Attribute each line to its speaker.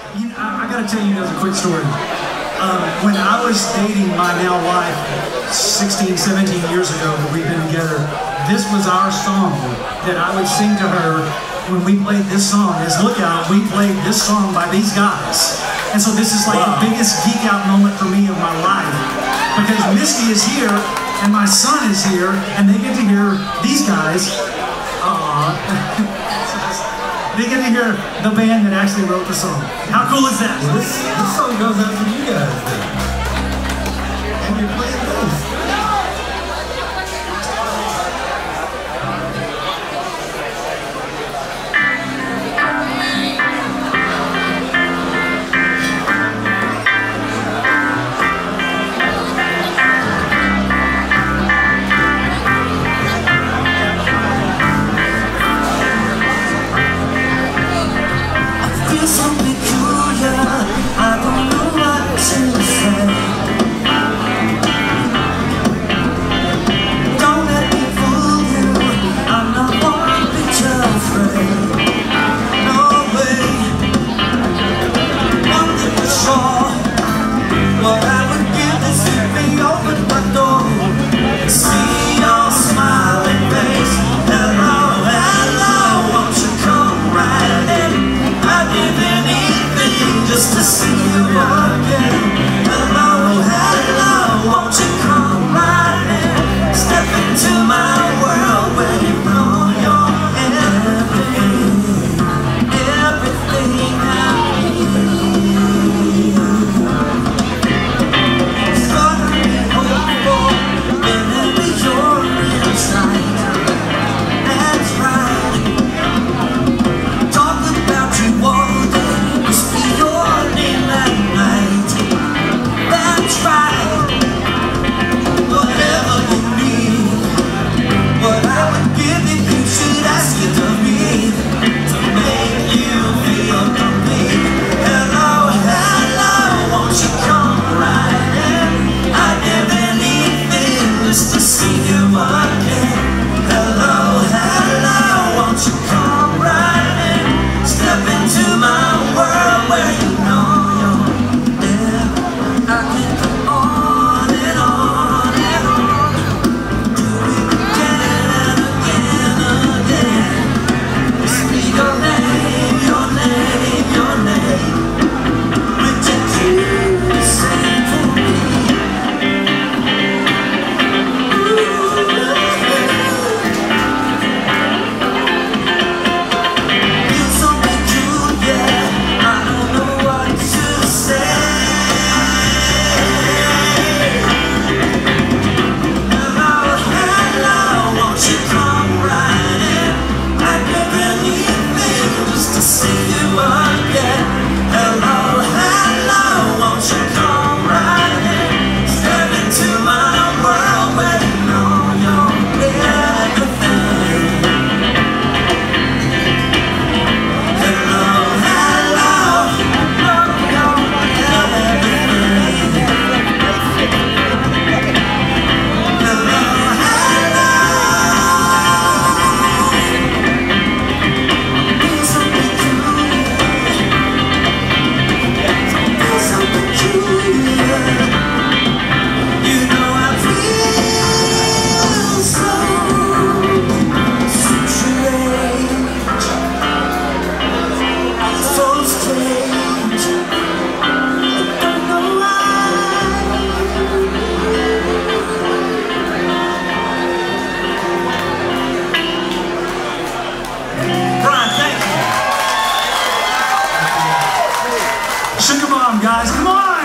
Speaker 1: I gotta tell you guys a quick story. When I was dating my now wife 16, 17 years ago, when we've been together, this was our song that I would sing to her when we played this song. As Lookout, we played this song by these guys. And so this is like the biggest geek out moment for me of my life. Because Misty is here, and my son is here, and they get to hear these guys. They get to hear the band that actually wrote the song. How cool is that?
Speaker 2: Well, this song goes out to you guys then. And you're playing this.
Speaker 1: Sugarbomb, guys, come on!